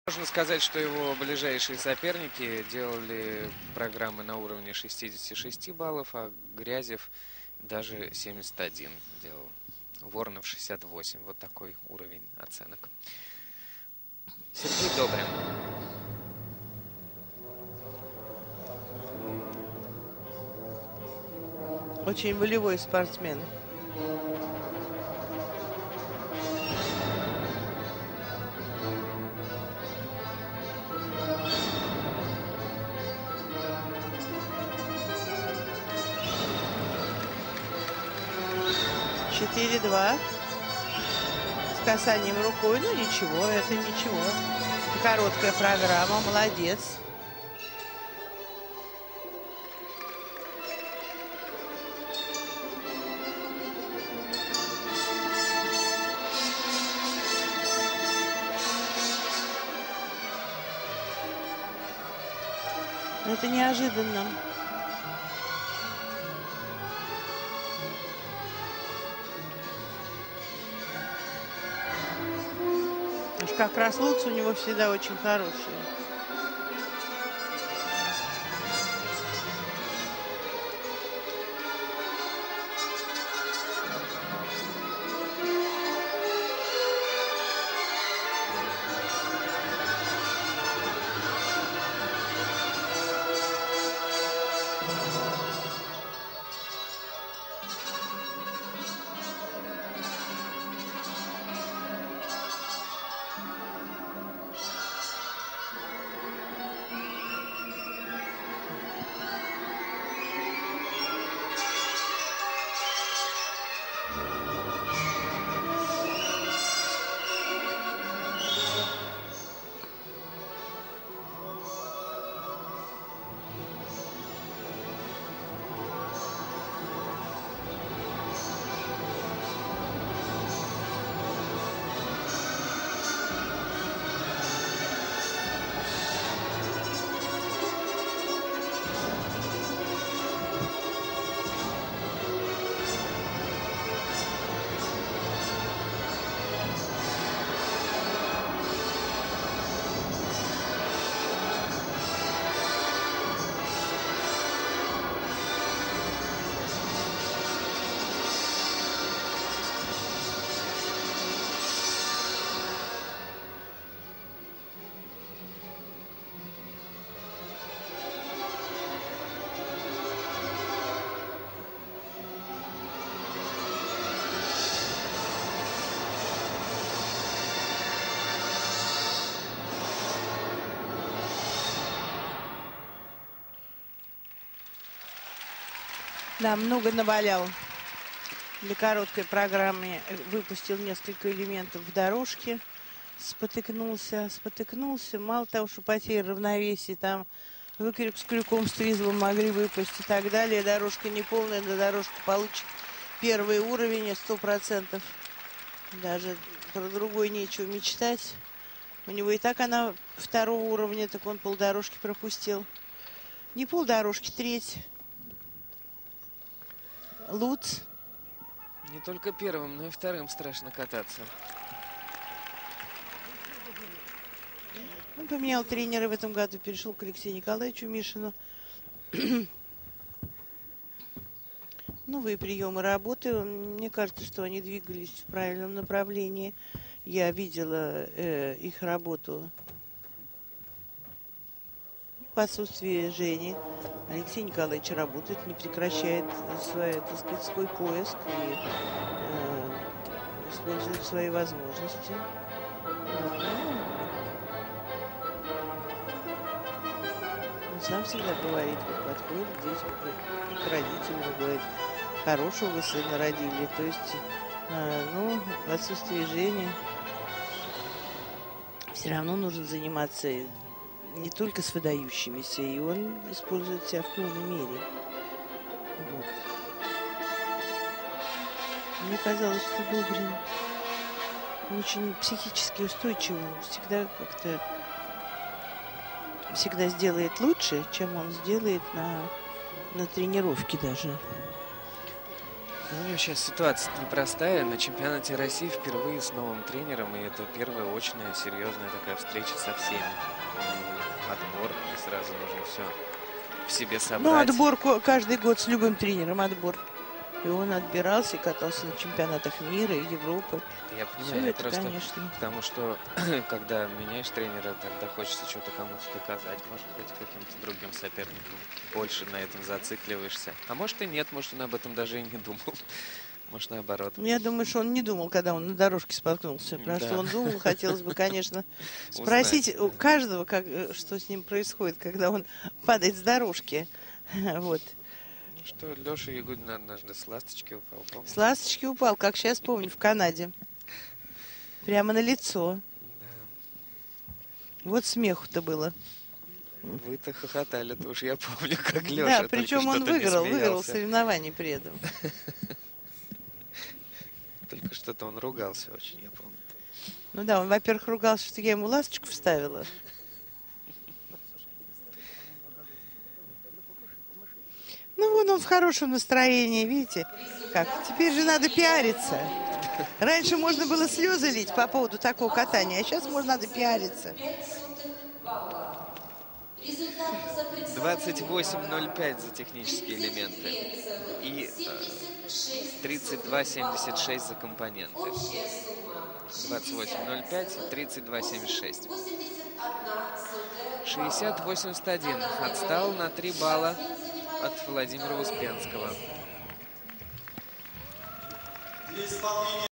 Можно сказать, что его ближайшие соперники делали программы на уровне 66 баллов, а Грязев даже 71 делал. Воронов 68. Вот такой уровень оценок. Сергей Добрин. Очень волевой спортсмен. Четыре-два. С касанием рукой. Ну ничего, это ничего. Короткая программа. Молодец. Это неожиданно. Уж как раз луц у него всегда очень хороший. Да, много навалял. Для короткой программы выпустил несколько элементов в дорожке. Спотыкнулся. Мало того, что потеря равновесия, там выкрюк с крюком, с трезвом могли выпасть и так далее. Дорожка неполная, но дорожка получит первый уровень 100%. Даже про другой нечего мечтать. У него и так она второго уровня, так он полдорожки пропустил. Не полдорожки, треть. Луц. Не только первым, но и вторым страшно кататься. Он поменял тренера в этом году, перешел к Алексею Николаевичу Мишину. Новые приемы работы. Мне кажется, что они двигались в правильном направлении. Я видела их работу в отсутствии Жени. Алексей Николаевич работает, не прекращает свой поиск и использует свои возможности. Он сам всегда говорит, вот подходит здесь к родителям, говорит, хорошего вы сына родили. То есть, в отсутствии Жени все равно нужно заниматься не только с выдающимися, и он использует себя в полной мере. Вот. Мне казалось, что Добрин очень психически устойчивый, он всегда сделает лучше, чем он сделает на тренировке даже. У него сейчас ситуация непростая. На чемпионате России впервые с новым тренером, и это первая очная, серьезная такая встреча со всеми. Отбор, и сразу нужно все в себе Ну, собрать. отбор каждый год с любым тренером отбор. И он отбирался и катался на чемпионатах мира и Европы. Я Все понимаю, это, просто конечно. потому что, когда меняешь тренера, тогда хочется что-то кому-то доказать, может быть, каким-то другим соперникам. Больше на этом зацикливаешься. А может и нет, может он об этом даже и не думал. Может, наоборот. Я думаю, что он не думал, когда он на дорожке споткнулся. Про Да. что он думал, хотелось бы, конечно, Узнать, спросить у да. каждого, что с ним происходит, когда он падает с дорожки. Вот. Ну что, Леша Ягудин однажды с ласточки упал, помнишь? С ласточки упал, как сейчас помню, в Канаде. Прямо на лицо. Да. Вот смеху-то было. Вы-то хохотали, уж я помню, как Леша. Да, только причем он что-то не выиграл смеялся. соревнования при этом. Только что-то он ругался очень, я помню. Ну да, он, во-первых, ругался, что я ему ласточку вставила. Ну, вон он в хорошем настроении, видите, как. Теперь же надо пиариться. Раньше можно было слезы лить по поводу такого катания, а сейчас надо пиариться. 28.05 за технические элементы и 32.76 за компоненты. 28.05 и 32.76. 60-81 отстал на 3 балла от Владимира Успенского.